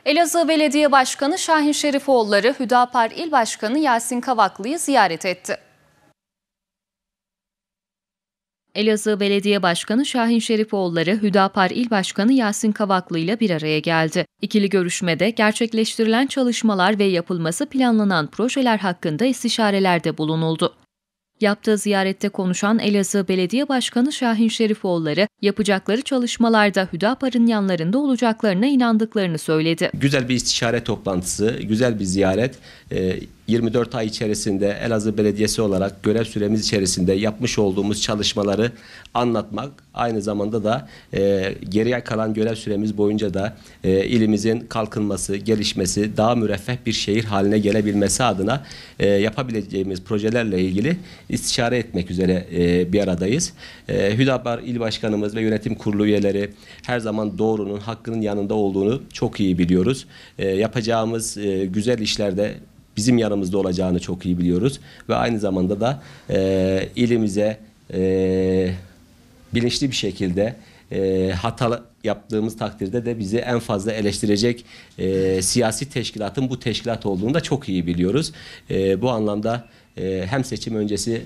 Elazığ Belediye Başkanı Şahin Şerifoğulları, Hüdapar İl Başkanı Yasin Kavaklı'yı ziyaret etti. Elazığ Belediye Başkanı Şahin Şerifoğulları, Hüdapar İl Başkanı Yasin Kavaklı ile bir araya geldi. İkili görüşmede gerçekleştirilen çalışmalar ve yapılması planlanan projeler hakkında istişarelerde bulunuldu. Yaptığı ziyarette konuşan Elazığ Belediye Başkanı Şahin Şerifoğulları, yapacakları çalışmalarda Hüdapar'ın yanlarında olacaklarına inandıklarını söyledi. Güzel bir istişare toplantısı, güzel bir ziyaret. 24 ay içerisinde Elazığ Belediyesi olarak görev süremiz içerisinde yapmış olduğumuz çalışmaları anlatmak, aynı zamanda da geriye kalan görev süremiz boyunca da ilimizin kalkınması, gelişmesi, daha müreffeh bir şehir haline gelebilmesi adına yapabileceğimiz projelerle ilgili istişare etmek üzere bir aradayız. Hüdapar İl Başkanımız ve Yönetim Kurulu üyeleri her zaman doğrunun, hakkının yanında olduğunu çok iyi biliyoruz. Yapacağımız güzel işlerde bizim yanımızda olacağını çok iyi biliyoruz ve aynı zamanda da ilimize bilinçli bir şekilde hata yaptığımız takdirde de bizi en fazla eleştirecek siyasi teşkilatın bu teşkilat olduğunu da çok iyi biliyoruz. Bu anlamda hem seçim öncesi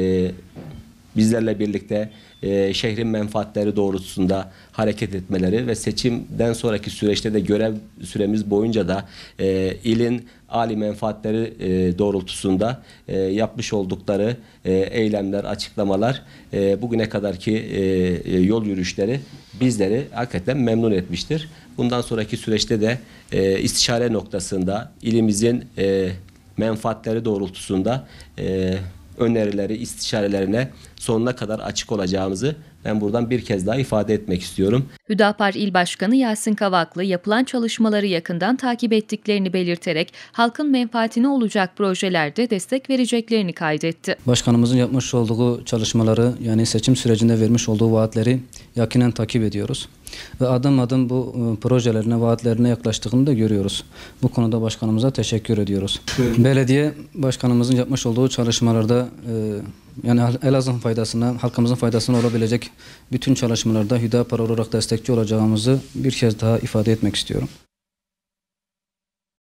bizlerle birlikte şehrin menfaatleri doğrultusunda hareket etmeleri ve seçimden sonraki süreçte de görev süremiz boyunca da ilin âli menfaatleri doğrultusunda yapmış oldukları eylemler, açıklamalar, bugüne kadarki yol yürüyüşleri bizleri hakikaten memnun etmiştir. Bundan sonraki süreçte de istişare noktasında ilimizin menfaatleri doğrultusunda önerileri, istişarelerine sonuna kadar açık olacağımızı ben buradan bir kez daha ifade etmek istiyorum. Hüdapar İl Başkanı Yasin Kavaklı, yapılan çalışmaları yakından takip ettiklerini belirterek halkın menfaatine olacak projelerde destek vereceklerini kaydetti. Başkanımızın yapmış olduğu çalışmaları, yani seçim sürecinde vermiş olduğu vaatleri yakinen takip ediyoruz. Ve adım adım bu projelerine, vaatlerine yaklaştığını da görüyoruz. Bu konuda başkanımıza teşekkür ediyoruz. Belediye başkanımızın yapmış olduğu çalışmalarda yani Elazığ'ın faydasına, halkımızın faydasına olabilecek bütün çalışmalarda Hüdapar olarak destekçi olacağımızı bir kez daha ifade etmek istiyorum.